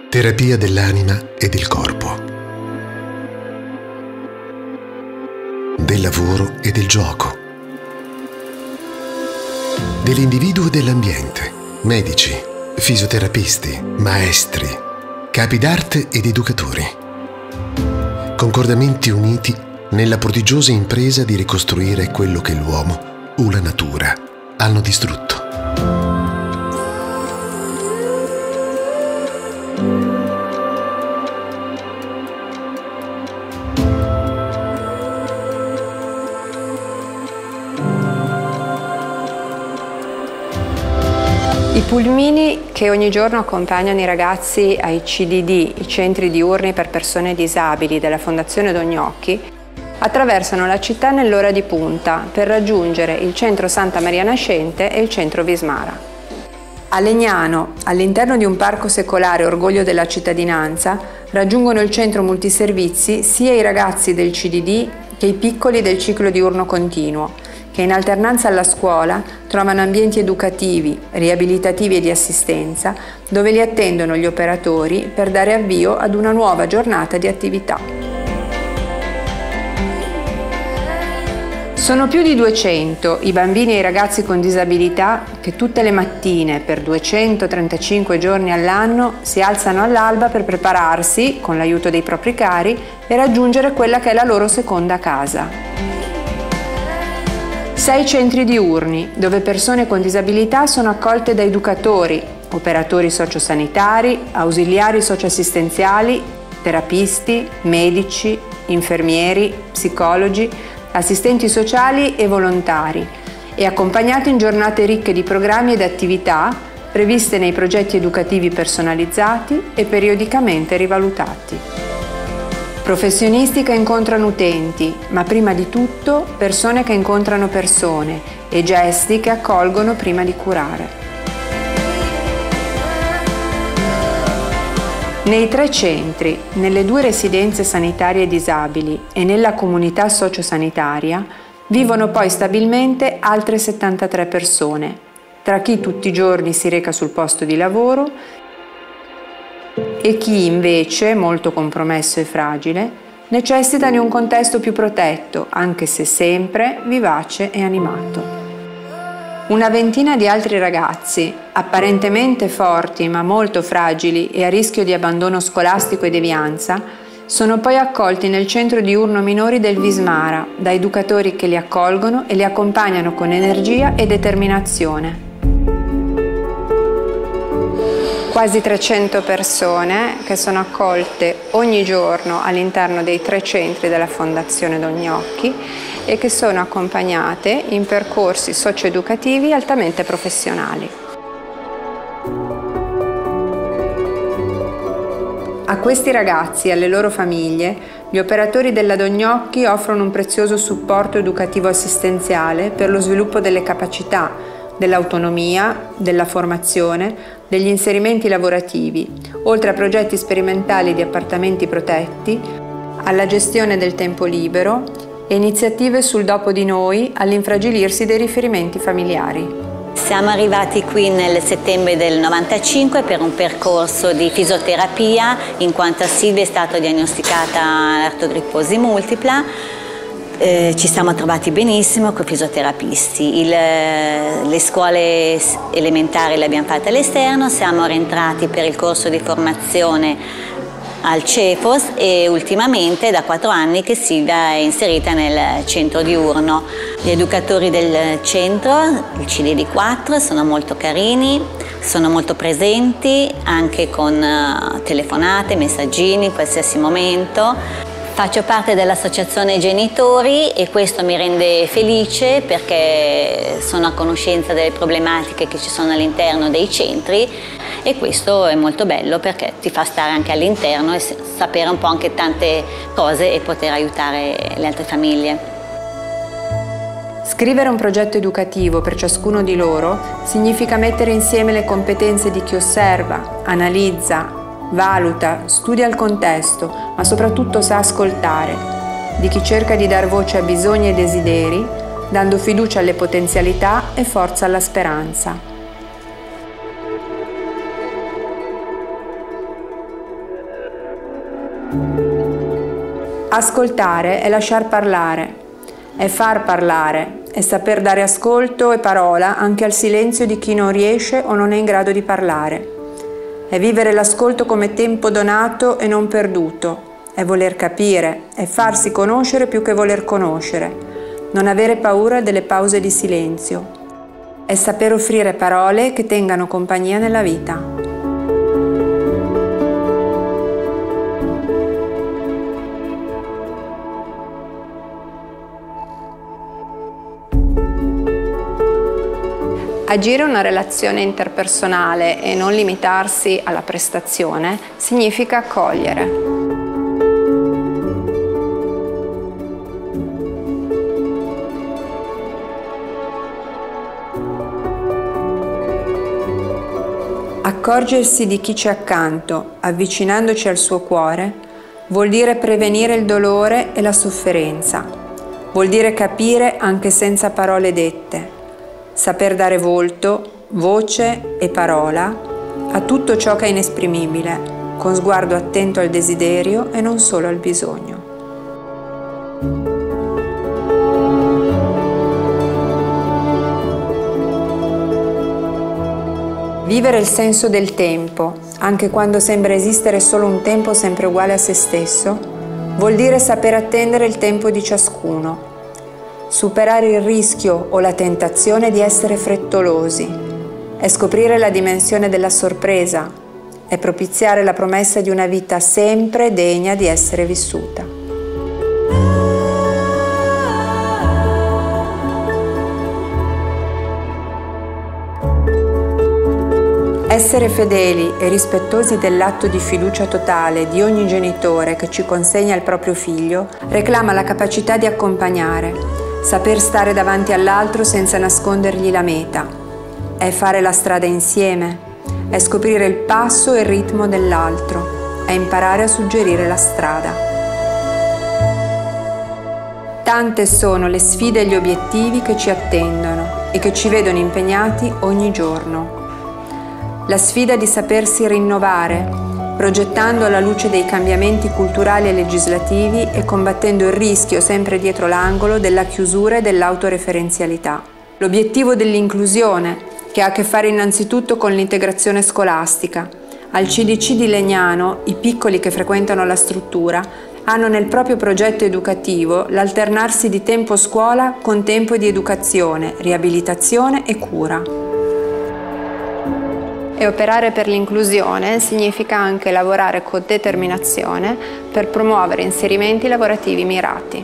Terapia dell'anima e del corpo, del lavoro e del gioco, dell'individuo e dell'ambiente, medici, fisioterapisti, maestri, capi d'arte ed educatori. Concordamenti uniti nella prodigiosa impresa di ricostruire quello che l'uomo o la natura hanno distrutto. I pulmini che ogni giorno accompagnano i ragazzi ai CDD, i centri diurni per persone disabili della Fondazione Don Gnocchi, attraversano la città nell'ora di punta per raggiungere il centro Santa Maria Nascente e il centro Vismara. A Legnano, all'interno di un parco secolare orgoglio della cittadinanza, raggiungono il centro multiservizi sia i ragazzi del CDD che i piccoli del ciclo diurno continuo, che in alternanza alla scuola trovano ambienti educativi, riabilitativi e di assistenza, dove li attendono gli operatori per dare avvio ad una nuova giornata di attività. Sono più di 200 i bambini e i ragazzi con disabilità che tutte le mattine per 235 giorni all'anno si alzano all'alba per prepararsi, con l'aiuto dei propri cari, e raggiungere quella che è la loro seconda casa. 6 centri diurni, dove persone con disabilità sono accolte da educatori, operatori sociosanitari, ausiliari socioassistenziali, terapisti, medici, infermieri, psicologi, assistenti sociali e volontari, e accompagnati in giornate ricche di programmi ed attività previste nei progetti educativi personalizzati e periodicamente rivalutati. Professionisti che incontrano utenti, ma prima di tutto persone che incontrano persone, e gesti che accolgono prima di curare. Nei 3 centri, nelle 2 residenze sanitarie disabili e nella comunità sociosanitaria vivono poi stabilmente altre 73 persone, tra chi tutti i giorni si reca sul posto di lavoro e chi invece, molto compromesso e fragile, necessita di un contesto più protetto, anche se sempre vivace e animato. Una ventina di altri ragazzi, apparentemente forti ma molto fragili e a rischio di abbandono scolastico e devianza, sono poi accolti nel centro diurno minori del Vismara da educatori che li accolgono e li accompagnano con energia e determinazione. Quasi 300 persone che sono accolte ogni giorno all'interno dei 3 centri della Fondazione Don Gnocchi e che sono accompagnate in percorsi socioeducativi altamente professionali. A questi ragazzi e alle loro famiglie, gli operatori della Don Gnocchi offrono un prezioso supporto educativo assistenziale per lo sviluppo delle capacità, dell'autonomia, della formazione, degli inserimenti lavorativi, oltre a progetti sperimentali di appartamenti protetti, alla gestione del tempo libero e iniziative sul dopo di noi all'infragilirsi dei riferimenti familiari. Siamo arrivati qui nel settembre del 95 per un percorso di fisioterapia, in quanto a Silvia è stata diagnosticata l'artrogriposi multipla. Ci siamo trovati benissimo con i fisioterapisti. Le scuole elementari le abbiamo fatte all'esterno, siamo rientrati per il corso di formazione al CEFOS e ultimamente da 4 anni che Silvia è inserita nel centro diurno. Gli educatori del centro, il CDD4, sono molto carini, sono molto presenti anche con telefonate, messaggini in qualsiasi momento. Faccio parte dell'associazione genitori e questo mi rende felice perché sono a conoscenza delle problematiche che ci sono all'interno dei centri e questo è molto bello perché ti fa stare anche all'interno e sapere un po' anche tante cose e poter aiutare le altre famiglie. Scrivere un progetto educativo per ciascuno di loro significa mettere insieme le competenze di chi osserva, analizza, valuta, studia il contesto, ma soprattutto sa ascoltare, di chi cerca di dar voce a bisogni e desideri, dando fiducia alle potenzialità e forza alla speranza. Ascoltare è lasciar parlare, è far parlare, è saper dare ascolto e parola anche al silenzio di chi non riesce o non è in grado di parlare. È vivere l'ascolto come tempo donato e non perduto, è voler capire, è farsi conoscere più che voler conoscere, non avere paura delle pause di silenzio, è saper offrire parole che tengano compagnia nella vita. Agire una relazione interpersonale e non limitarsi alla prestazione significa accogliere. Accorgersi di chi c'è accanto, avvicinandoci al suo cuore, vuol dire prevenire il dolore e la sofferenza. Vuol dire capire anche senza parole dette. Saper dare volto, voce e parola a tutto ciò che è inesprimibile, con sguardo attento al desiderio e non solo al bisogno. Vivere il senso del tempo, anche quando sembra esistere solo un tempo sempre uguale a se stesso, vuol dire saper attendere il tempo di ciascuno. Superare il rischio o la tentazione di essere frettolosi, è scoprire la dimensione della sorpresa, è propiziare la promessa di una vita sempre degna di essere vissuta. Essere fedeli e rispettosi dell'atto di fiducia totale di ogni genitore che ci consegna il proprio figlio reclama la capacità di accompagnare, saper stare davanti all'altro senza nascondergli la meta. È fare la strada insieme, è scoprire il passo e il ritmo dell'altro, è imparare a suggerire la strada. Tante sono le sfide e gli obiettivi che ci attendono e che ci vedono impegnati ogni giorno. La sfida di sapersi rinnovare, progettando alla luce dei cambiamenti culturali e legislativi e combattendo il rischio sempre dietro l'angolo della chiusura e dell'autoreferenzialità. L'obiettivo dell'inclusione, che ha a che fare innanzitutto con l'integrazione scolastica. Al CDC di Legnano, i piccoli che frequentano la struttura hanno nel proprio progetto educativo l'alternarsi di tempo scuola con tempo di educazione, riabilitazione e cura. E operare per l'inclusione significa anche lavorare con determinazione per promuovere inserimenti lavorativi mirati.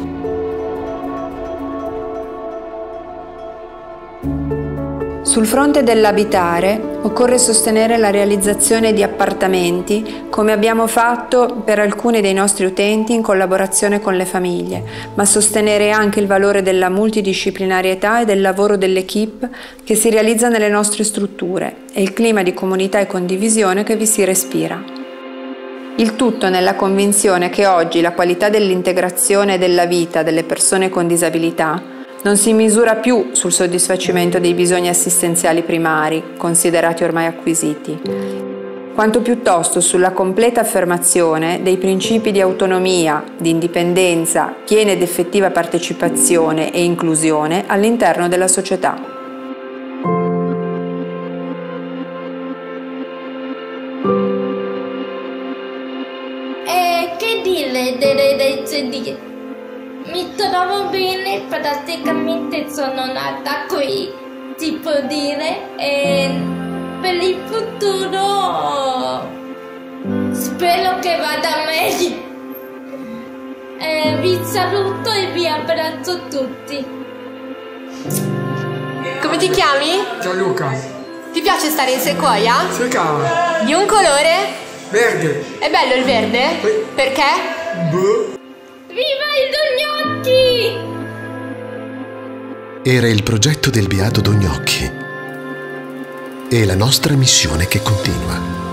Sul fronte dell'abitare occorre sostenere la realizzazione di appartamenti, come abbiamo fatto per alcuni dei nostri utenti in collaborazione con le famiglie, ma sostenere anche il valore della multidisciplinarietà e del lavoro dell'equipe che si realizza nelle nostre strutture e il clima di comunità e condivisione che vi si respira. Il tutto nella convinzione che oggi la qualità dell'integrazione e della vita delle persone con disabilità non si misura più sul soddisfacimento dei bisogni assistenziali primari, considerati ormai acquisiti, quanto piuttosto sulla completa affermazione dei principi di autonomia, di indipendenza, piena ed effettiva partecipazione e inclusione all'interno della società. Che dire delle CD? Mi trovo bene, praticamente sono nata qui, si può dire, e per il futuro spero che vada meglio. Vi saluto e vi abbraccio tutti. Come ti chiami? Gianluca. Ti piace stare in sequoia? Sì, cara. Di un colore? Verde. È bello il verde? Sì. Perché? Boh. Viva i Dognocchi! Era il progetto del Beato Dognocchi e la nostra missione che continua.